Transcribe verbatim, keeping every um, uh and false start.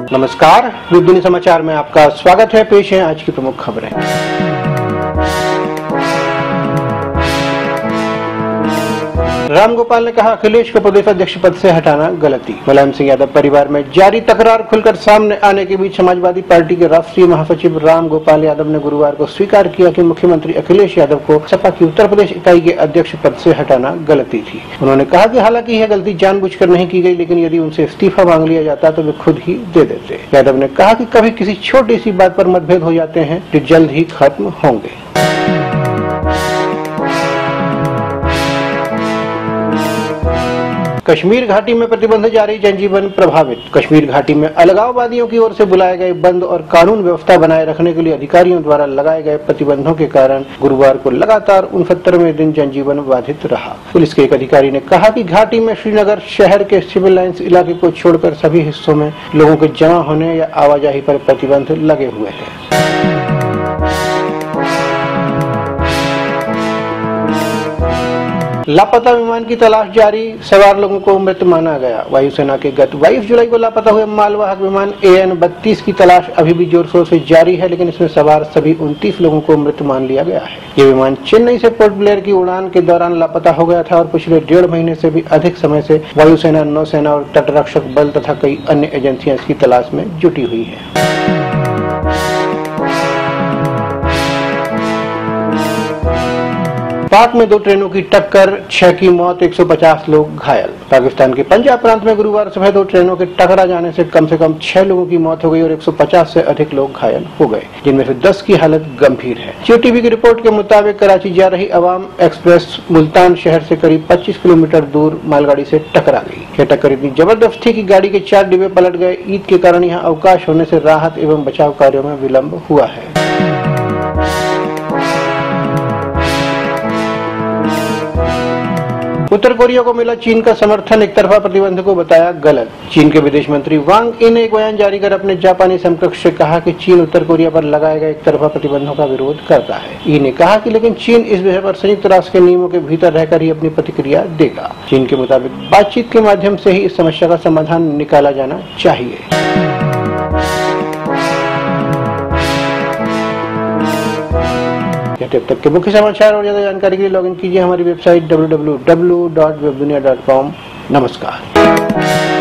नमस्कार, दुनिया समाचार में आपका स्वागत है। पेश है आज की प्रमुख खबरें। रामगोपाल ने कहा, अखिलेश को प्रदेश अध्यक्ष पद से हटाना गलती। मुलायम सिंह यादव परिवार में जारी तकरार खुलकर सामने आने के बीच समाजवादी पार्टी के राष्ट्रीय महासचिव रामगोपाल यादव ने गुरुवार को स्वीकार किया कि मुख्यमंत्री अखिलेश यादव को सपा की उत्तर प्रदेश इकाई के अध्यक्ष पद से हटाना गलती थी। उन्होंने कहा कि हालांकि यह गलती जानबूझकर नहीं की गई, लेकिन यदि उनसे इस्तीफा मांग लिया जाता तो वे खुद ही दे देते। यादव ने कहा कि कभी किसी छोटी सी बात पर मतभेद हो जाते हैं जो जल्द ही खत्म होंगे। कश्मीर घाटी में प्रतिबंध जारी, जनजीवन प्रभावित। कश्मीर घाटी में अलगाववादियों की ओर से बुलाए गए बंद और कानून व्यवस्था बनाए रखने के लिए अधिकारियों द्वारा लगाए गए प्रतिबंधों के कारण गुरुवार को लगातार उनसत्तरवें दिन जनजीवन बाधित रहा। पुलिस के एक अधिकारी ने कहा कि घाटी में श्रीनगर शहर के सिविल लाइन्स इलाके को छोड़कर सभी हिस्सों में लोगों के जमा होने या आवाजाही पर प्रतिबंध लगे हुए हैं। लापता विमान की तलाश जारी, सवार लोगों को मृत माना गया। वायुसेना के गत बाईस जुलाई को लापता हुए मालवाहक विमान ए एन बत्तीस की तलाश अभी भी जोर शोर से जारी है, लेकिन इसमें सवार सभी उनतीस लोगों को मृत मान लिया गया है। ये विमान चेन्नई से पोर्ट ब्लेयर की उड़ान के दौरान लापता हो गया था और पिछले डेढ़ महीने से भी अधिक समय से वायुसेना, नौसेना और तटरक्षक बल तथा कई अन्य एजेंसियां इसकी तलाश में जुटी हुई है। पाक में दो ट्रेनों की टक्कर, छह की मौत, एक सौ पचास लोग घायल। पाकिस्तान के पंजाब प्रांत में गुरुवार सुबह दो ट्रेनों के टकरा जाने से कम से कम छह लोगों की मौत हो गई और एक सौ पचास से अधिक लोग घायल हो गए, जिनमें से दस की हालत गंभीर है। जियो टीवी की रिपोर्ट के मुताबिक कराची जा रही अवाम एक्सप्रेस मुल्तान शहर से करीब पच्चीस किलोमीटर दूर मालगाड़ी से टकरा गई। यह टक्कर इतनी जबरदस्त थी कि गाड़ी के चार डिब्बे पलट गए। ईद के कारण यहाँ अवकाश होने से राहत एवं बचाव कार्यों में विलम्ब हुआ है। उत्तर कोरिया को मिला चीन का समर्थन, एक तरफा प्रतिबंध को बताया गलत। चीन के विदेश मंत्री वांग यी ने एक बयान जारी कर अपने जापानी समकक्ष से कहा कि चीन उत्तर कोरिया पर लगाए गए एक तरफा प्रतिबंधों का विरोध करता है। यी ने कहा कि लेकिन चीन इस विषय पर संयुक्त राष्ट्र के नियमों के भीतर रहकर ही अपनी प्रतिक्रिया देगा। चीन के मुताबिक बातचीत के माध्यम से ही इस समस्या का समाधान निकाला जाना चाहिए। तब तक के मुख्य समाचार और ज्यादा जानकारी के लिए लॉगिन कीजिए हमारी website W W W dot Webdunia dot com. नमस्कार।